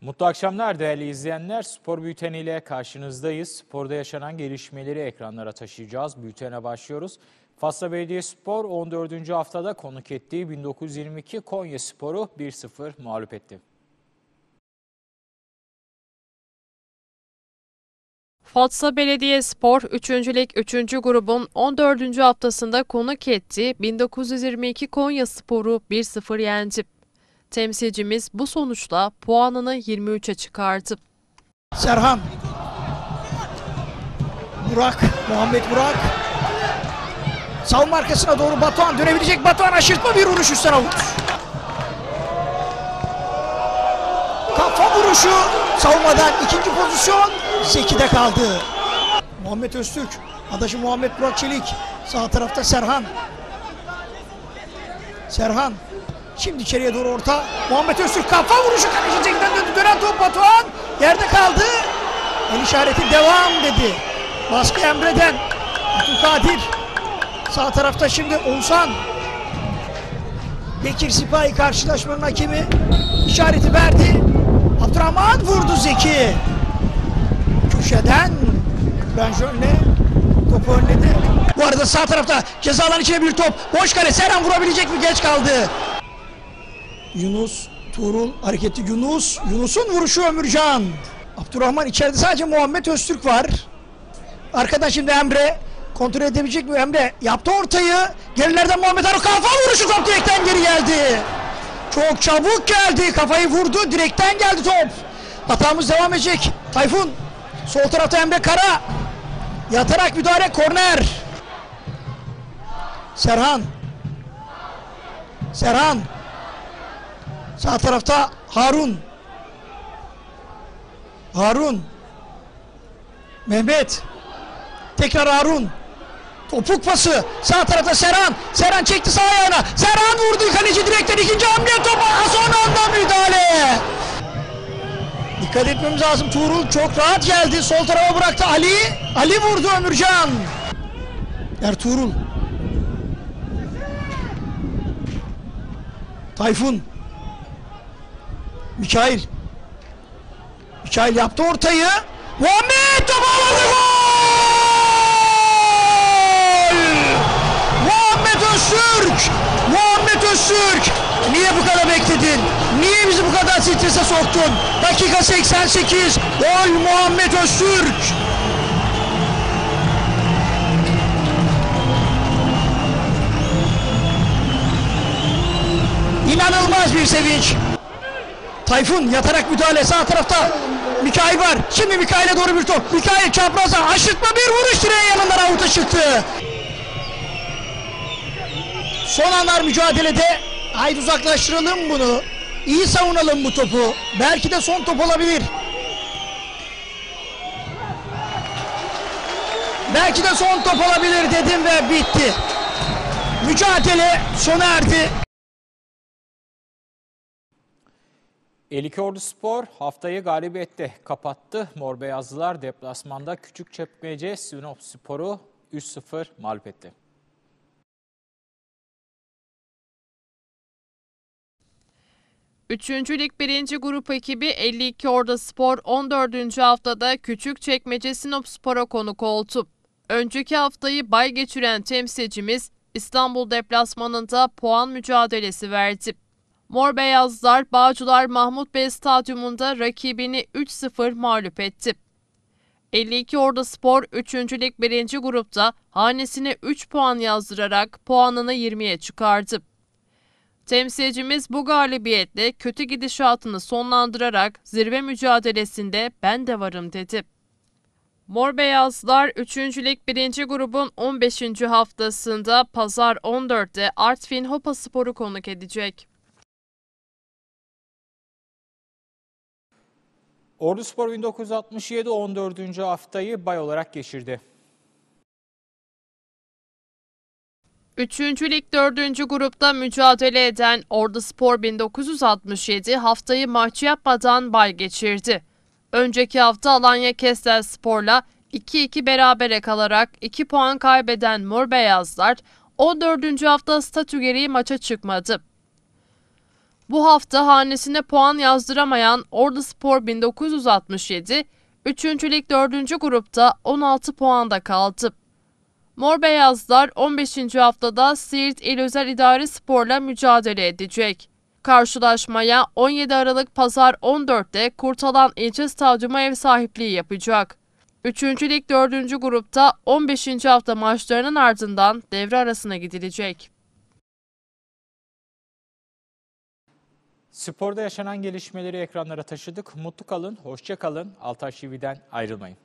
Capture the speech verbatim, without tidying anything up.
Mutlu akşamlar değerli izleyenler. Spor Bülteni ile karşınızdayız. Sporda yaşanan gelişmeleri ekranlara taşıyacağız. Bültene başlıyoruz. Fatsa Belediyespor on dördüncü haftada konuk ettiği bin dokuz yüz yirmi iki Konyaspor'u bir sıfır mağlup etti. Fatsa Belediyespor üçüncü Lig üçüncü grubun on dördüncü haftasında konuk ettiği bin dokuz yüz yirmi iki Konyaspor'u bir sıfır yendi. Temsilcimiz bu sonuçla puanını yirmi üçe çıkardı. Serhan, Burak, Muhammed Burak. Savunma arkasına doğru Batuhan dönebilecek. Batuhan aşırtma bir vuruş üstten avuç. Kafa vuruşu savunmadan ikinci pozisyon Zeki'de kaldı. Muhammed Öztürk, adaşı Muhammed Burak Çelik. Sağ tarafta Serhan. Serhan. Şimdi içeriye doğru orta. Muhammed Öztürk kafa vuruşu. Kaleci Zeki'den döndü. Dönen top Batuhan. Yerde kaldı. El işareti devam dedi. Baskı Emre'den. Abdülkadir. Sağ tarafta şimdi Oğuzhan. Bekir Sipahi karşılaşmanın hakemi işareti verdi. Abdurrahman vurdu Zeki. Köşeden Benjön'le topu önledi. Bu arada sağ tarafta ceza alanı içine bir top. Boş kale. Serhan vurabilecek mi? Geç kaldı. Yunus, Tuğrul hareketi Yunus. Yunus'un vuruşu Ömürcan. Abdurrahman içeride sadece Muhammed Öztürk var. Arkadan şimdi Emre. Kontrol edebilecek mi? Emre yaptı ortayı. Gerilerden Muhammed Aruk kafa vuruşu, top direkten geri geldi. Çok çabuk geldi. Kafayı vurdu. Direkten geldi top. Hatamız devam edecek. Tayfun. Sol tarafta Emre Kara. Yatarak müdahale, korner. Serhan. Serhan. Sağ tarafta Harun. Harun. Mehmet. Tekrar Harun. Topuk pası. Sağ tarafta Serhan. Serhan çekti sağ ayağına. Serhan vurdu. Kaleci direkten ikinci hamle topa. Son anda müdahale. Dikkat etmemiz lazım. Tuğrul çok rahat geldi. Sol tarafa bıraktı Ali. Ali vurdu Ömürcan. Ertuğrul. Tayfun. Mikail. Mikail yaptı ortayı. Muhammed topu aldı, gol! Muhammed Öztürk! Muhammed Öztürk! Niye bu kadar bekledin? Niye bizi bu kadar strese soktun? Dakika seksen sekiz. Gol Muhammed Öztürk! İnanılmaz bir sevinç. Tayfun yatarak müdahale, sağ tarafta Mikail var. Şimdi Mikail'e doğru bir top. Mikail çapraza aşırtma bir vuruş, direğin yanından avuta çıktı. Son anlar mücadelede. Haydi uzaklaştıralım bunu. İyi savunalım bu topu. Belki de son top olabilir. Belki de son top olabilir dedim ve bitti. Mücadele sona erdi. Elikorduspor haftayı galibiyette kapattı. Mor Beyazlılar deplasmanda Küçükçekmece Sinopspor'u üç sıfır mağlup etti. üçüncü Lig birinci grup ekibi elli iki Orduspor on dördüncü haftada Küçükçekmece Sinopspor'a konuk oldu. Önceki haftayı bay geçiren temsilcimiz İstanbul deplasmanında puan mücadelesi verdi. Mor Beyazlar Bağcılar Mahmut Bey Stadyumunda rakibini üç sıfır mağlup etti. elli iki Orduspor üçüncü Lig birinci grupta hanesine üç puan yazdırarak puanını yirmiye çıkardı. Temsilcimiz bu galibiyetle kötü gidişatını sonlandırarak zirve mücadelesinde ben de varım dedi. Mor Beyazlar üçüncü Lig birinci grubun on beşinci haftasında Pazar on dörtte Artvin Hopaspor'u konuk edecek. Orduspor bin dokuz yüz altmış yedi on dördüncü haftayı bay olarak geçirdi. üçüncü Lig dördüncü grupta mücadele eden Orduspor bin dokuz yüz altmış yedi haftayı maç yapmadan bay geçirdi. Önceki hafta Alanya Kestelspor'la iki iki berabere kalarak iki puan kaybeden Mor Beyazlar on dördüncü hafta statü gereği maça çıkmadı. Bu hafta hanesine puan yazdıramayan Orduspor bin dokuz yüz altmış yedi, üçüncü lig dördüncü grupta on altı puanda kaldı. Mor Beyazlar on beşinci haftada Siirt İl Özel İdare Spor'la mücadele edecek. Karşılaşmaya on yedi Aralık Pazar on dörtte Kurtalan İlçe Stadyumu ev sahipliği yapacak. üçüncü lig dördüncü grupta on beşinci hafta maçlarının ardından devre arasına gidilecek. Sporda yaşanan gelişmeleri ekranlara taşıdık. Mutlu kalın, hoşça kalın. Altaş T V'den ayrılmayın.